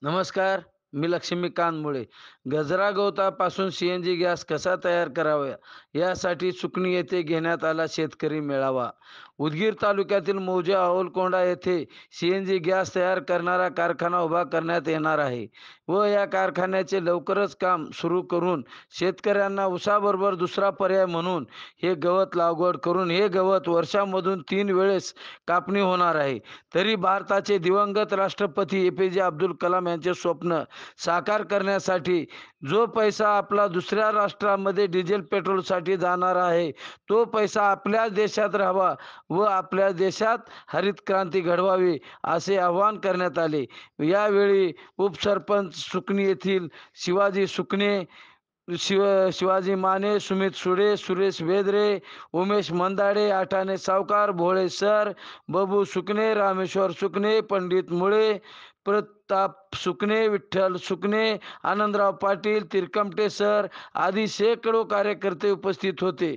नमस्कार, मी लक्ष्मीकांत मुळे. गजरा गवतापासून सीएनजी गॅस कसा तयार करावा यासाठी सुकणी येथे घेण्यात आला शेतकरी मेळावा. उदगीर तालुक्यातील मौजे अवलकोंडा येथे सीएनजी गॅस तयार करणारा कारखाना उभा करण्यात येणार आहे व या कारखान्याचे लवकरच काम सुरू करून शेतकऱ्यांना ऊसाबरोबर दुसरा पर्याय म्हणून हे गवत लागवड करून हे गवत वर्षामधून 3 वेळेस कापणी होणार आहे. तरी भारताचे दिवंगत राष्ट्रपती ए.पी.जे. अब्दुल कलाम यांचे स्वप्न साकार करण्यासाठी जो पैसा आपला दुसऱ्या राष्ट्रामध्ये डिझेल पेट्रोलसाठी जाणार आहे, तो पैसा आपल्याच देशात राहावा व आपल्या देशात हरित क्रांती घडवावी असे आवाहन करण्यात आले. यावेळी उपसरपंच सुकणी येथील शिवाजी सुकणे, शिवाजी माने, सुमित सुडे, सुरेश वेदरे, उमेश मंदाडे, आठाणे सावकार, भोळे सर, बबू सुकणे, रामेश्वर सुकणे, पंडित मुळे, प्रताप सुकणे, विठ्ठल सुकणे, आनंदराव पाटील, तिरकमटे सर आदी शेकडो कार्यकर्ते उपस्थित होते.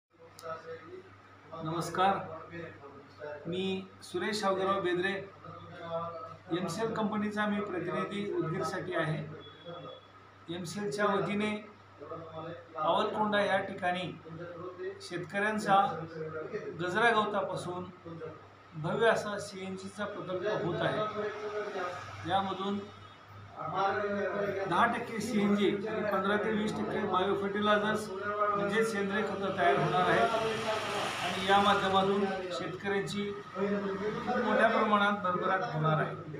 नमस्कार, मी सुरेश शावगराव बेदरे, एमसीएल कंपनीचा मी प्रतिनिधी उदगीरसाठी आहे. एमसीएलच्या वतीने अवलकोंडा या ठिकाणी शेतकऱ्यांचा गजरा गवतापासून भव्य असा सीएनजीचा प्रकल्प होत आहे. यामधून 10% सीएनजी आणि 15 ते 20% बायो फर्टिलायझर्स म्हणजे सेंद्रिय खतं तयार होणार आहेत आणि या माध्यमातून शेतकऱ्यांची खूप मोठ्या प्रमाणात भरभराट होणार आहे.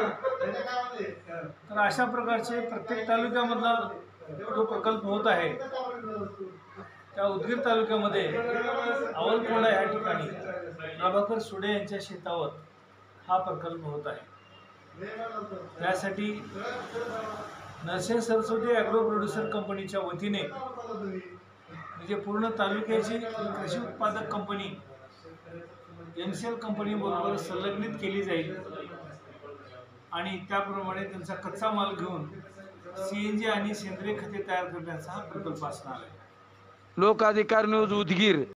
तर अशा प्रकारचे प्रत्येक तालुक्यामधला जो प्रकल्प होत आहे त्या उदगीर तालुक्यामध्ये अवलकोंडा या ठिकाणी प्रभाकर सुडे यांच्या शेतावर हा प्रकल्प होत आहे. त्यासाठी नरसिंह सरस्वती ॲग्रो प्रोड्युसर कंपनीच्या वतीने म्हणजे पूर्ण तालुक्याची कृषी उत्पादक कंपनी एमसीएल कंपनीबरोबर संलग्नित केली जाईल आणि त्याप्रमाणे त्यांचा कच्चा माल घेऊन सीएनजी आणि सेंद्रिय खते तयार करण्याचा हा प्रकल्प असणार आहे. लोक अधिकार न्यूज उदगीर.